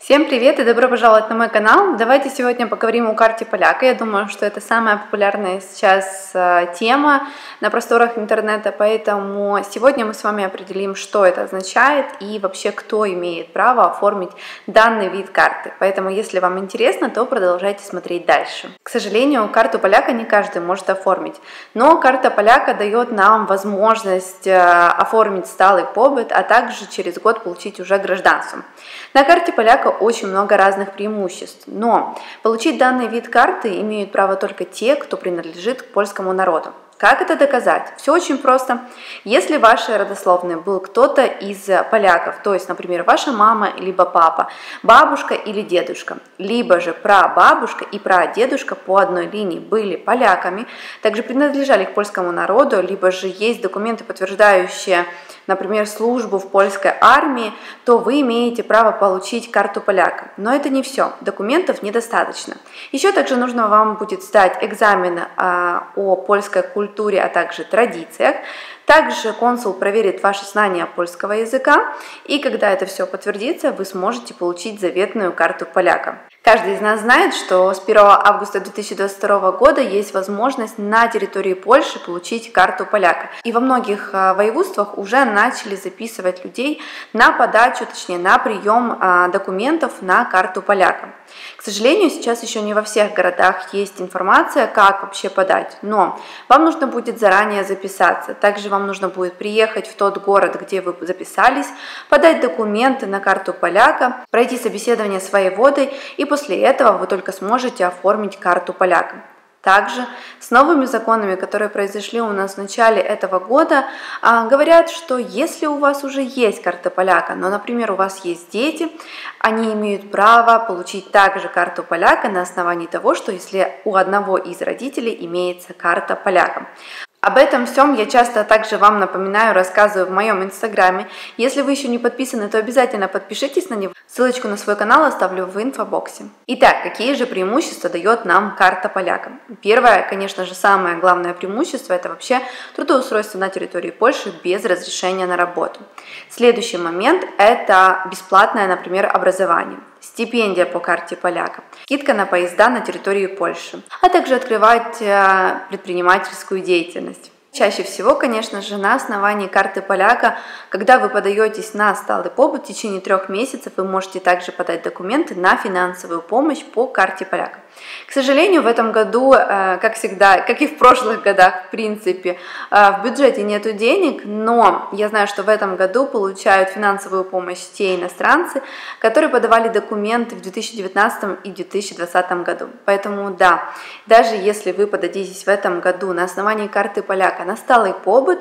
Всем привет и добро пожаловать на мой канал. Давайте сегодня поговорим о карте поляка. Я думаю, что это самая популярная сейчас тема на просторах интернета, поэтому сегодня мы с вами определим, что это означает и вообще кто имеет право оформить данный вид карты. Поэтому, если вам интересно, то продолжайте смотреть дальше. К сожалению, карту поляка не каждый может оформить, но карта поляка дает нам возможность оформить сталый побыт, а также через год получить уже гражданство. На карте поляка очень много разных преимуществ, но получить данный вид карты имеют право только те, кто принадлежит к польскому народу. Как это доказать? Все очень просто. Если в вашей родословной был кто-то из поляков, то есть, например, ваша мама либо папа, бабушка или дедушка, либо же прабабушка и прадедушка по одной линии были поляками, также принадлежали к польскому народу, либо же есть документы, подтверждающие, например, службу в польской армии, то вы имеете право получить карту поляка. Но это не все, документов недостаточно. Еще также нужно вам будет сдать экзамен о польской культуре, а также традициях. Также консул проверит ваши знания польского языка, и когда это все подтвердится, вы сможете получить заветную карту поляка. Каждый из нас знает, что с 1 августа 2022 года есть возможность на территории Польши получить карту поляка. И во многих воеводствах уже начали записывать людей на подачу, точнее на прием документов на карту поляка. К сожалению, сейчас еще не во всех городах есть информация, как вообще подать, но вам нужно будет заранее записаться. Также вам нужно будет приехать в тот город, где вы записались, подать документы на карту поляка, пройти собеседование с воеводой, и после этого вы только сможете оформить карту поляка. Также с новыми законами, которые произошли у нас в начале этого года, говорят, что если у вас уже есть карта поляка, но, например, у вас есть дети, они имеют право получить также карту поляка на основании того, что если у одного из родителей имеется карта поляка. Об этом всем я часто также вам напоминаю, рассказываю в моем инстаграме. Если вы еще не подписаны, то обязательно подпишитесь на него. Ссылочку на свой канал оставлю в инфобоксе. Итак, какие же преимущества дает нам карта поляка? Первое, конечно же, самое главное преимущество – это вообще трудоустройство на территории Польши без разрешения на работу. Следующий момент – это бесплатное, например, образование. Стипендия по карте поляка, скидка на поезда на территории Польши, а также открывать предпринимательскую деятельность. Чаще всего, конечно же, на основании карты поляка, когда вы подаетесь на сталый побыт, в течение 3 месяцев вы можете также подать документы на финансовую помощь по карте поляка. К сожалению, в этом году, как всегда, как и в прошлых годах, в принципе, в бюджете нету денег, но я знаю, что в этом году получают финансовую помощь те иностранцы, которые подавали документы в 2019 и 2020 году. Поэтому да, даже если вы подадитесь в этом году на основании карты поляка на сталый побыт,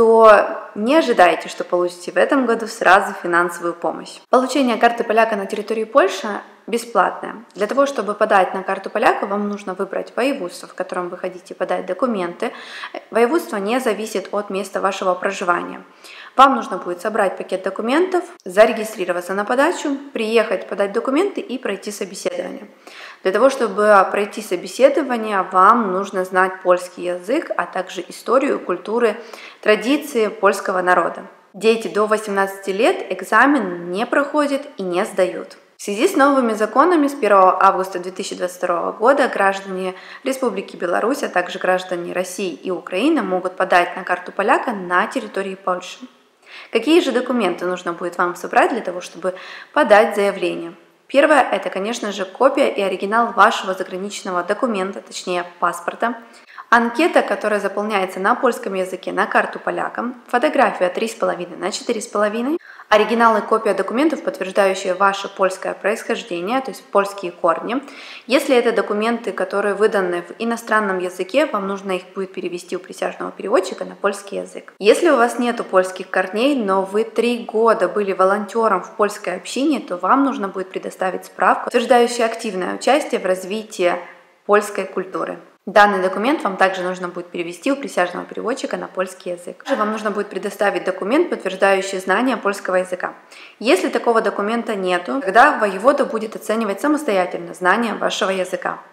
то не ожидайте, что получите в этом году сразу финансовую помощь. Получение карты поляка на территории Польши бесплатная. Для того, чтобы подать на карту поляка, вам нужно выбрать воеводство, в котором вы хотите подать документы. Воеводство не зависит от места вашего проживания. Вам нужно будет собрать пакет документов, зарегистрироваться на подачу, приехать подать документы и пройти собеседование. Для того, чтобы пройти собеседование, вам нужно знать польский язык, а также историю, культуры, традиции польского народа. Дети до 18 лет экзамен не проходят и не сдают. В связи с новыми законами с 1 августа 2022 года граждане Республики Беларусь, а также граждане России и Украины могут подать на карту поляка на территории Польши. Какие же документы нужно будет вам собрать для того, чтобы подать заявление? Первое – это, конечно же, копия и оригинал вашего заграничного документа, точнее паспорта, анкета, которая заполняется на польском языке на карту поляка, фотография 3,5 на 4,5, оригинал и копия документов, подтверждающие ваше польское происхождение, то есть польские корни. Если это документы, которые выданы в иностранном языке, вам нужно их будет перевести у присяжного переводчика на польский язык. Если у вас нету польских корней, но вы 3 года были волонтером в польской общине, то вам нужно будет предоставить справку, подтверждающую активное участие в развитии польской культуры. Данный документ вам также нужно будет перевести у присяжного переводчика на польский язык. Также вам нужно будет предоставить документ, подтверждающий знание польского языка. Если такого документа нету, тогда воевода будет оценивать самостоятельно знание вашего языка.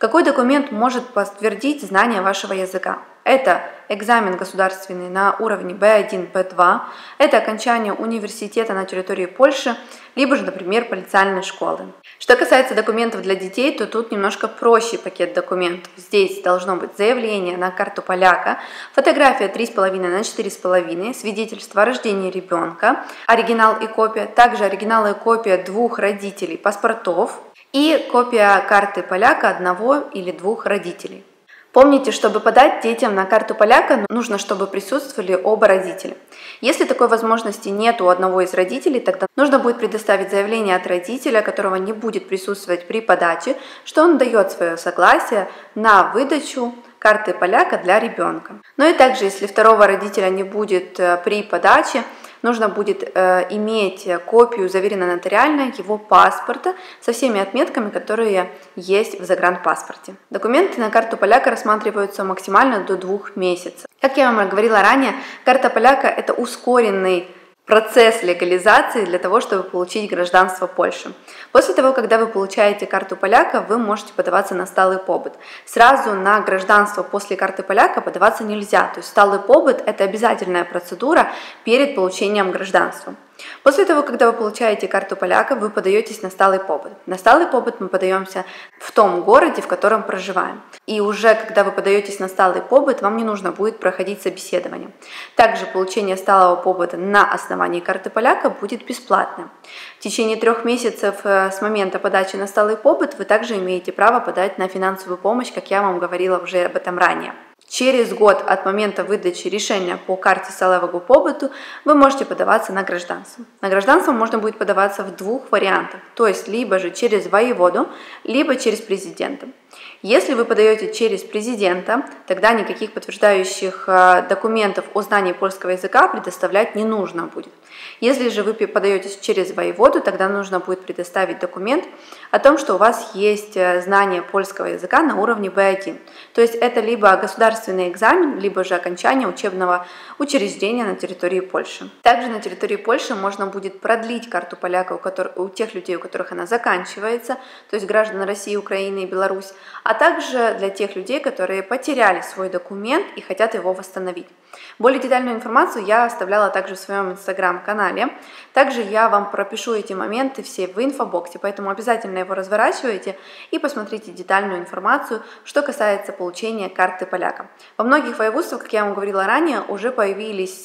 Какой документ может подтвердить знание вашего языка? Это экзамен государственный на уровне B1, B2, это окончание университета на территории Польши, либо же, например, полициальной школы. Что касается документов для детей, то тут немножко проще пакет документов. Здесь должно быть заявление на карту поляка, фотография 3,5 на 4,5, свидетельство о рождении ребенка, оригинал и копия, также оригинал и копия 2 родителей паспортов и копия карты поляка 1 или 2 родителей. Помните, чтобы подать детям на карту поляка, нужно, чтобы присутствовали оба родителя. Если такой возможности нет у одного из родителей, тогда нужно будет предоставить заявление от родителя, которого не будет присутствовать при подаче, что он дает свое согласие на выдачу карты поляка для ребенка. Ну и также, если второго родителя не будет при подаче, нужно будет иметь копию, заверенную нотариально, его паспорта со всеми отметками, которые есть в загранпаспорте. Документы на карту поляка рассматриваются максимально до 2 месяцев. Как я вам говорила ранее, карта поляка – это ускоренный процесс легализации для того, чтобы получить гражданство Польши. После того, когда вы получаете карту поляка, вы можете подаваться на сталый побыт. Сразу на гражданство после карты поляка подаваться нельзя. То есть сталый побыт – это обязательная процедура перед получением гражданства. После того, когда вы получаете карту поляка, вы подаетесь на сталый побыт. На сталый побыт мы подаемся в том городе, в котором проживаем. И уже когда вы подаетесь на сталый побыт, вам не нужно будет проходить собеседование. Также получение сталого побыта на основании карты поляка будет бесплатным. В течение 3 месяцев с момента подачи на сталый побыт вы также имеете право подать на финансовую помощь, как я вам говорила уже об этом ранее. Через год от момента выдачи решения по карте сталого побыту вы можете подаваться на гражданство. На гражданство можно будет подаваться в 2 вариантах, то есть либо же через воеводу, либо через президента. Если вы подаете через президента, тогда никаких подтверждающих документов о знании польского языка предоставлять не нужно будет. Если же вы подаетесь через воеводу, тогда нужно будет предоставить документ о том, что у вас есть знание польского языка на уровне B1. То есть это либо государственный экзамен, либо же окончание учебного учреждения на территории Польши. Также на территории Польши можно будет продлить карту поляка у тех людей, у которых она заканчивается, то есть граждан России, Украины и Беларуси, а также для тех людей, которые потеряли свой документ и хотят его восстановить. Более детальную информацию я оставляла также в своем инстаграм-канале. Также я вам пропишу эти моменты все в инфобоксе, поэтому обязательно его разворачивайте и посмотрите детальную информацию, что касается получения карты поляка. Во многих воеводствах, как я вам говорила ранее, уже появились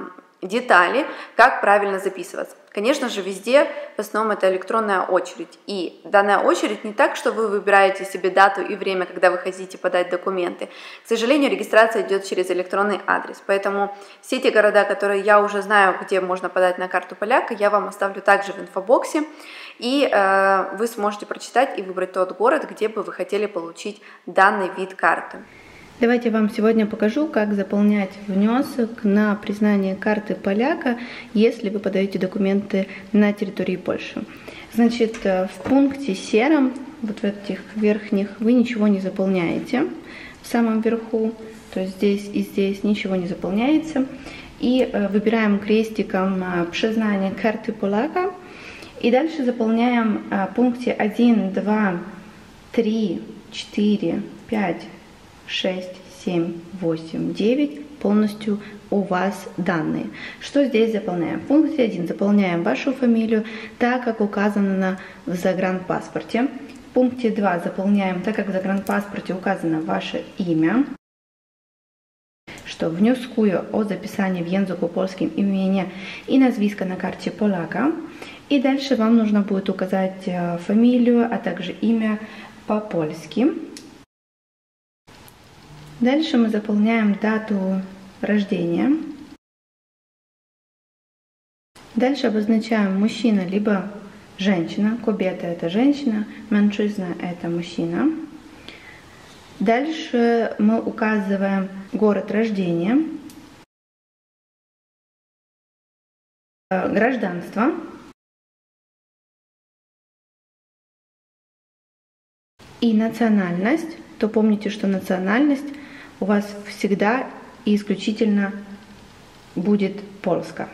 детали, как правильно записываться. Конечно же, везде в основном это электронная очередь. И данная очередь не так, что вы выбираете себе дату и время, когда вы хотите подать документы. К сожалению, регистрация идет через электронный адрес. Поэтому все те города, которые я уже знаю, где можно подать на карту поляка, я вам оставлю также в инфобоксе. И вы сможете прочитать и выбрать тот город, где бы вы хотели получить данный вид карты. Давайте я вам сегодня покажу, как заполнять внесок на признание карты поляка, если вы подаете документы на территории Польши. Значит, в пункте сером, вот в этих верхних, вы ничего не заполняете в самом верху, то есть здесь и здесь ничего не заполняется. И выбираем крестиком «Признание карты поляка». И дальше заполняем в пункте 1, 2, 3, 4, 5, 6, 7, 8, 9 полностью у вас данные. Что здесь заполняем? В пункте 1 заполняем вашу фамилию так, как указано в загранпаспорте. В пункте 2 заполняем так, как в загранпаспорте указано ваше имя. Що wnioskую о записании в języku polskim imienia и nazwiska на карте поляка. И дальше вам нужно будет указать фамилию, а также имя по-польски. Дальше мы заполняем дату рождения. Дальше обозначаем мужчина либо женщина. Кобета – это женщина, мężczyzna – это мужчина. Дальше мы указываем город рождения, гражданство, и национальность. То помните, что национальность у вас всегда и исключительно будет польская.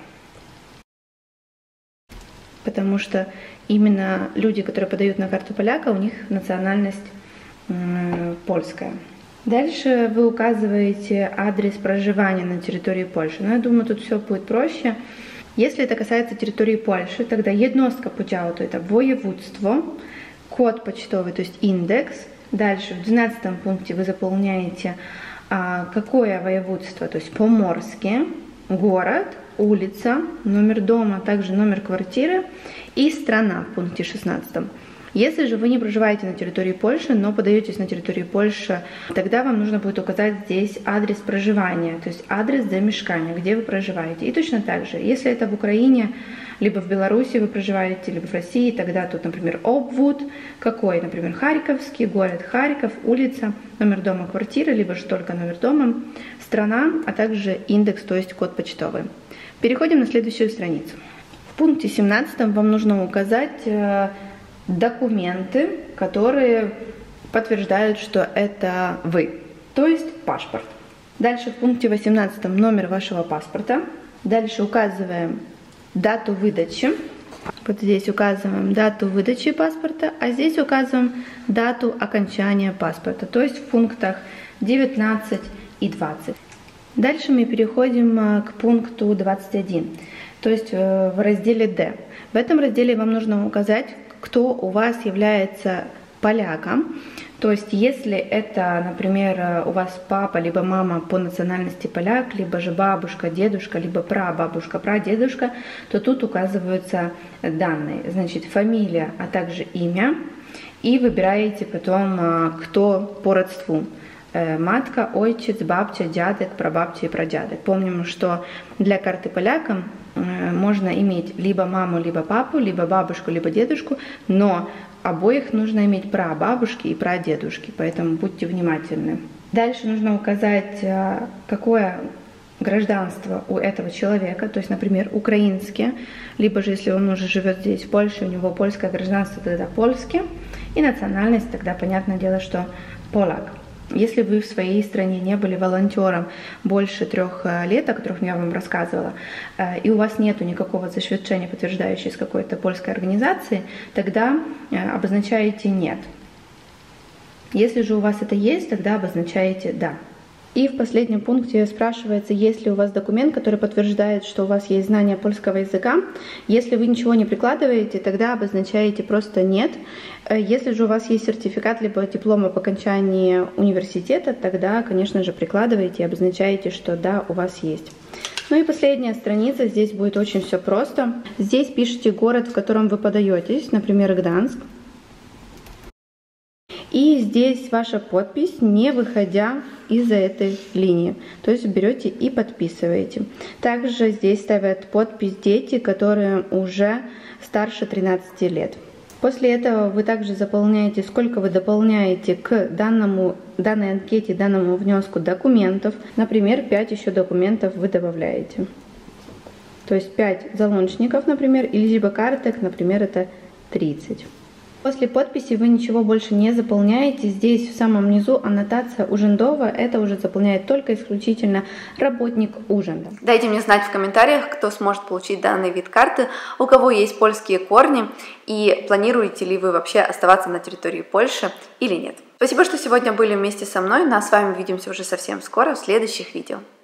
Потому что именно люди, которые подают на карту поляка, у них национальность польская. Дальше вы указываете адрес проживания на территории Польши. Но я думаю, тут все будет проще. Если это касается территории Польши, тогда jednostka podziału, то это воеводство, код почтовый, то есть индекс. Дальше в 12 пункте вы заполняете какое воеводство, то есть поморские, город, улица, номер дома, также номер квартиры и страна в пункте 16. Если же вы не проживаете на территории Польши, но подаетесь на территории Польши, тогда вам нужно будет указать здесь адрес проживания, то есть адрес замешкания, где вы проживаете. И точно так же, если это в Украине, либо в Беларуси вы проживаете, либо в России, тогда тут, например, обвод, какой, например, Харьковский, город Харьков, улица, номер дома, квартиры, либо же только номер дома, страна, а также индекс, то есть код почтовый. Переходим на следующую страницу. В пункте 17 вам нужно указать документы, которые подтверждают, что это вы, то есть паспорт. Дальше в пункте 18 номер вашего паспорта. Дальше указываем дату выдачи. Вот здесь указываем дату выдачи паспорта, а здесь указываем дату окончания паспорта, то есть в пунктах 19 и 20. Дальше мы переходим к пункту 21, то есть в разделе D. В этом разделе вам нужно указать, кто у вас является поляком. То есть, если это, например, у вас папа либо мама по национальности поляк, либо же бабушка, дедушка, либо прабабушка, прадедушка, то тут указываются данные. Значит, фамилия, а также имя. И выбираете потом, кто по родству. Матка, отец, бабча, дядек, прабабча и прадядек. Помним, что для карты поляка можно иметь либо маму, либо папу, либо бабушку, либо дедушку, но обоих нужно иметь прабабушки и прадедушки, поэтому будьте внимательны. Дальше нужно указать, какое гражданство у этого человека, то есть, например, украинское, либо же, если он уже живет здесь, в Польше, у него польское гражданство, тогда польское, и национальность, тогда понятное дело, что полак. Если вы в своей стране не были волонтером больше 3 лет, о которых я вам рассказывала, и у вас нет никакого засвидчения, подтверждающего из какой-то польской организации, тогда обозначаете «нет». Если же у вас это есть, тогда обозначаете «да». И в последнем пункте спрашивается, есть ли у вас документ, который подтверждает, что у вас есть знание польского языка. Если вы ничего не прикладываете, тогда обозначаете просто «нет». Если же у вас есть сертификат либо диплом об окончании университета, тогда, конечно же, прикладываете и обозначаете, что «да, у вас есть». Ну и последняя страница, здесь будет очень все просто. Здесь пишите город, в котором вы подаетесь, например, Гданск. И здесь ваша подпись, не выходя из-за этой линии. То есть берете и подписываете. Также здесь ставят подпись дети, которые уже старше 13 лет. После этого вы также заполняете, сколько вы дополняете к данной анкете, данному внеску документов. Например, 5 еще документов вы добавляете. То есть 5 залончников, например, или либо карток, например, это 30. После подписи вы ничего больше не заполняете. Здесь в самом низу аннотация Ужендова. Это уже заполняет только исключительно работник Уженда. Дайте мне знать в комментариях, кто сможет получить данный вид карты, у кого есть польские корни и планируете ли вы вообще оставаться на территории Польши или нет. Спасибо, что сегодня были вместе со мной. Ну а с вами увидимся уже совсем скоро в следующих видео.